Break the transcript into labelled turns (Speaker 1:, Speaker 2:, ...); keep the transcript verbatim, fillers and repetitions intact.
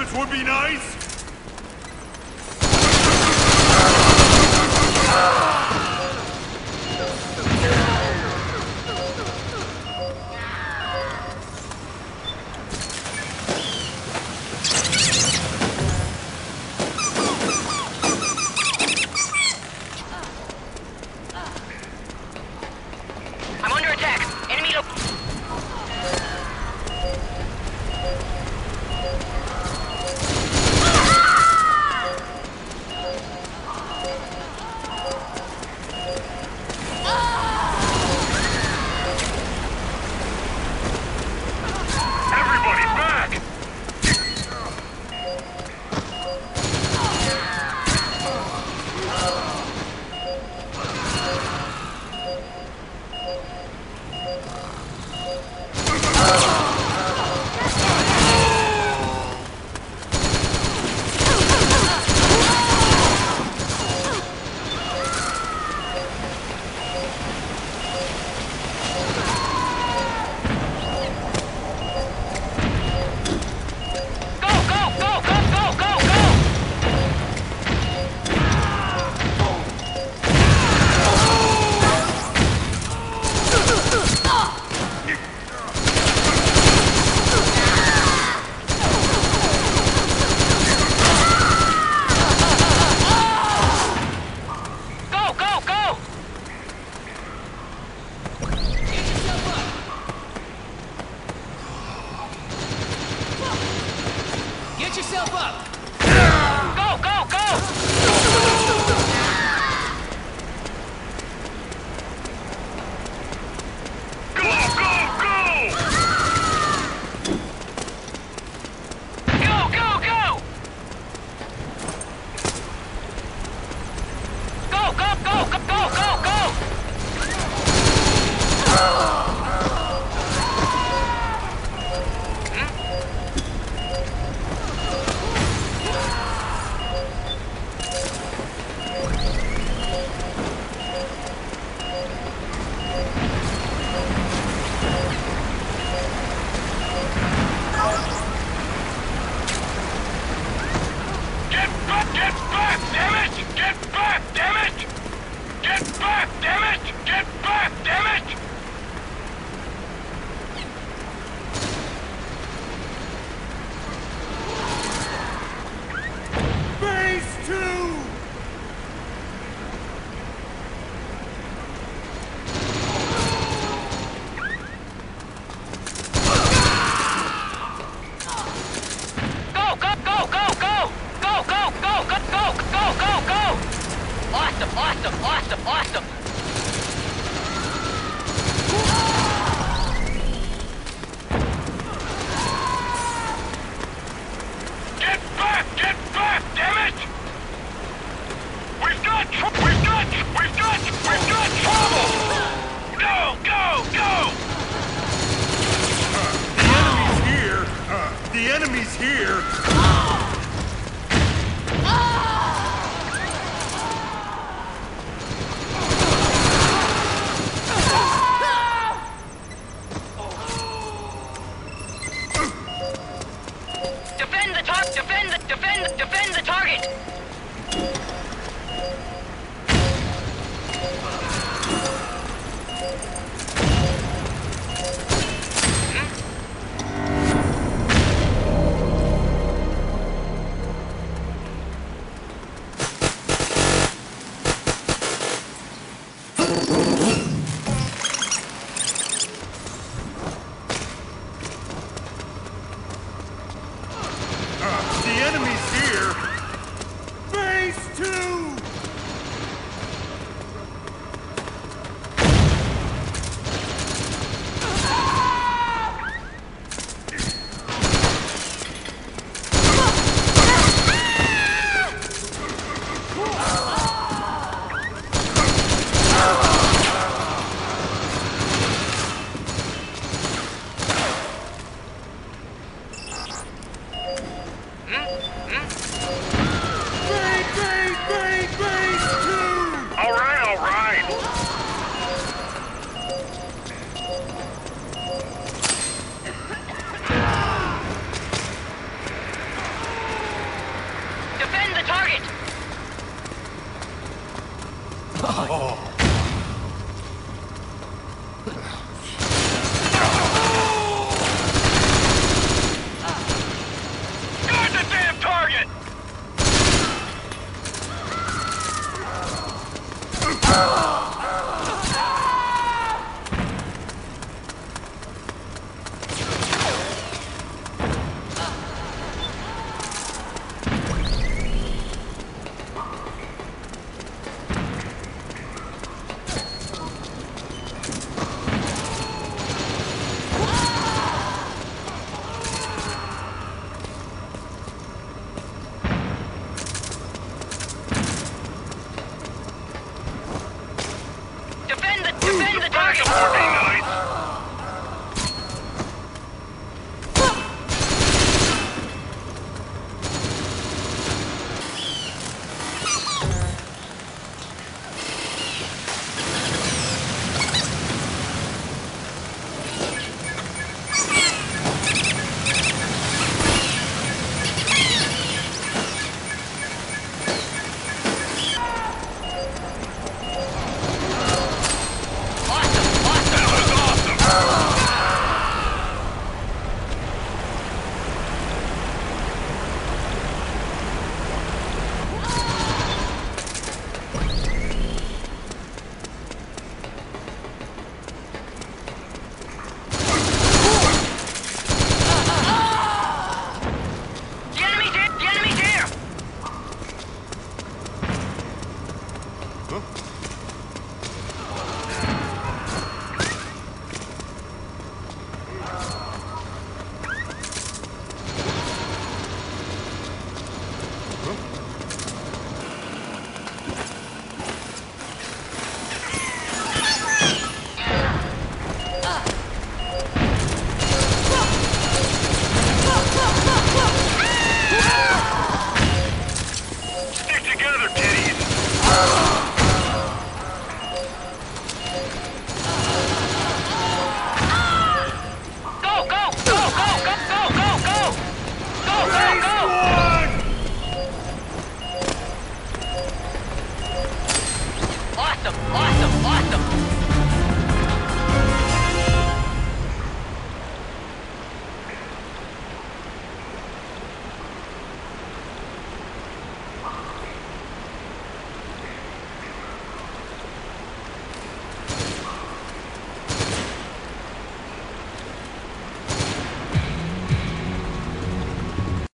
Speaker 1: This would be nice.
Speaker 2: I'm under attack. Enemy lo-
Speaker 1: Everybody back!
Speaker 2: Go, go, go, go, go, go, go! Go, go, go!
Speaker 3: Get yourself up!
Speaker 2: Go, go, go!
Speaker 1: Go, go, go!
Speaker 2: Go, go, go! Go, go, go, go, go, go, go!
Speaker 1: Get back! Get back! Damn it! Get back! Damn it! Get back! Damn it! Get back! Damn it! Phase two!
Speaker 2: Go, go, go, go, go! Go, go, go, go, go, go, go, go! Awesome, awesome, awesome, awesome!
Speaker 1: Get back! Get back! Damn it! We've got tr- we've got we've got we've got trouble! Go! Go! Go! Uh, the enemy's here! Uh, the enemy's here!
Speaker 2: Defend the tar- defend the- defend- defend the target!
Speaker 1: Guard the damn target!
Speaker 2: Defend the, defend the
Speaker 1: Back
Speaker 2: target!
Speaker 1: up fourteen nine!
Speaker 2: Awesome, awesome!
Speaker 1: That was awesome!
Speaker 2: The enemy's here! The enemy's here!
Speaker 1: Huh?